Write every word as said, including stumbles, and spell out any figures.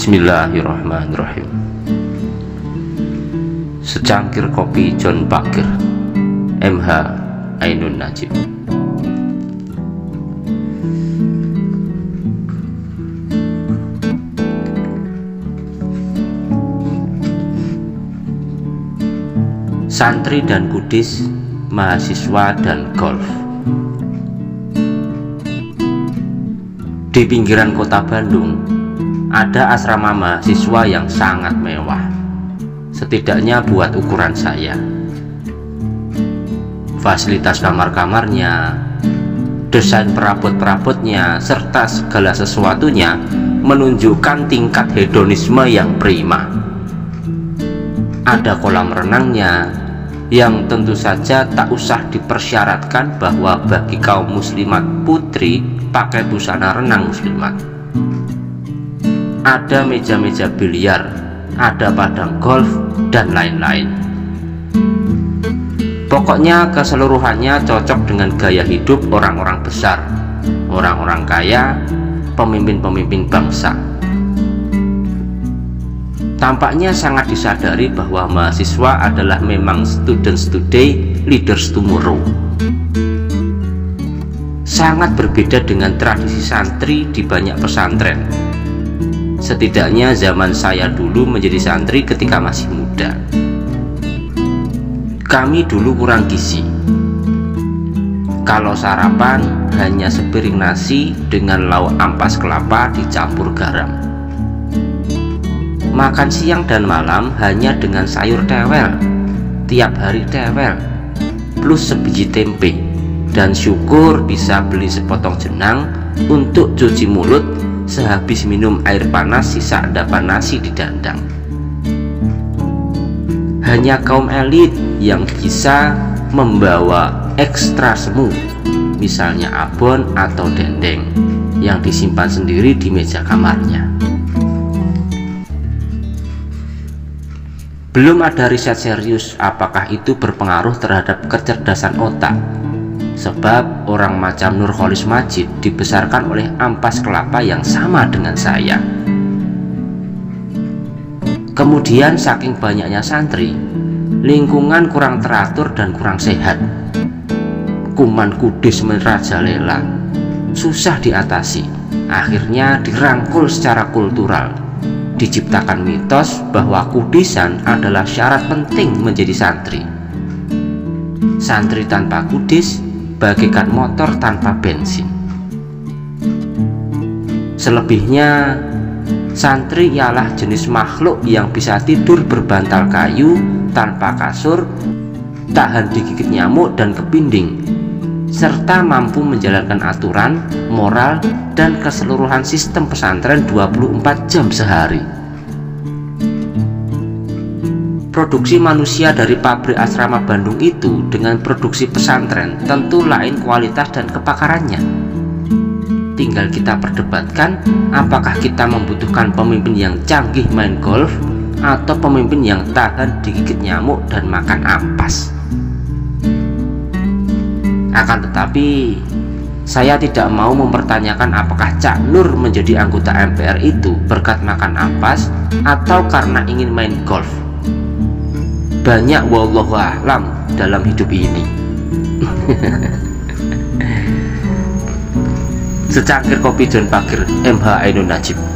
Bismillahirrahmanirrahim. Secangkir kopi John Pager, M H Ainun Najib. Santri dan kudis, mahasiswa dan golf. Di pinggiran kota Bandung ada asrama mahasiswa yang sangat mewah, setidaknya buat ukuran saya. Fasilitas kamar-kamarnya, desain perabot-perabotnya, serta segala sesuatunya menunjukkan tingkat hedonisme yang prima. Ada kolam renangnya, yang tentu saja tak usah dipersyaratkan bahwa bagi kaum muslimat putri pakai busana renang muslimat. Ada meja-meja biliar, ada padang golf, dan lain-lain. Pokoknya keseluruhannya cocok dengan gaya hidup orang-orang besar, orang-orang kaya, pemimpin-pemimpin bangsa. Tampaknya sangat disadari bahwa mahasiswa adalah memang students today, leaders tomorrow. Sangat berbeda dengan tradisi santri di banyak pesantren. Setidaknya zaman saya dulu menjadi santri ketika masih muda. Kami dulu kurang gizi. Kalau sarapan hanya sepiring nasi dengan lauk ampas kelapa dicampur garam. Makan siang dan malam hanya dengan sayur tewel, tiap hari tewel, plus sebiji tempe, dan syukur bisa beli sepotong jenang untuk cuci mulut sehabis minum air panas sisa endapan nasi di dandang. Hanya kaum elit yang bisa membawa ekstra semu, misalnya abon atau dendeng, yang disimpan sendiri di meja kamarnya. Belum ada riset serius apakah itu berpengaruh terhadap kecerdasan otak, sebab orang macam Nurcholish Madjid dibesarkan oleh ampas kelapa yang sama dengan saya. Kemudian saking banyaknya santri, lingkungan kurang teratur dan kurang sehat. Kuman kudis merajalela, susah diatasi. Akhirnya dirangkul secara kultural. Diciptakan mitos bahwa kudisan adalah syarat penting menjadi santri. Santri tanpa kudis bagaikan motor tanpa bensin. Selebihnya, santri ialah jenis makhluk yang bisa tidur berbantal kayu tanpa kasur, tahan digigit nyamuk dan kepinding, serta mampu menjalankan aturan, moral, dan keseluruhan sistem pesantren dua puluh empat jam sehari. Produksi manusia dari pabrik asrama Bandung itu dengan produksi pesantren tentu lain kualitas dan kepakarannya. Tinggal kita perdebatkan apakah kita membutuhkan pemimpin yang canggih main golf atau pemimpin yang tahan digigit nyamuk dan makan ampas. Akan tetapi, saya tidak mau mempertanyakan apakah Cak Nur menjadi anggota M P R itu berkat makan ampas atau karena ingin main golf. Banyak wallahu a'lam dalam hidup ini. Secangkir kopi John Pager, M H Ainun Najib.